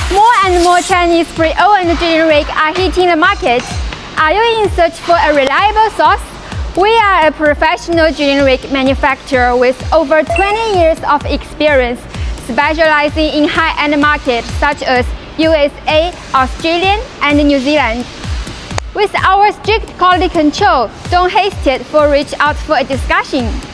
More and more Chinese pre-owned drilling rigs are hitting the market. Are you in search for a reliable source? We are a professional drilling rig manufacturer with over 20 years of experience, specializing in high-end markets such as USA, Australia, and New Zealand. With our strict quality control, don't hesitate to reach out for a discussion.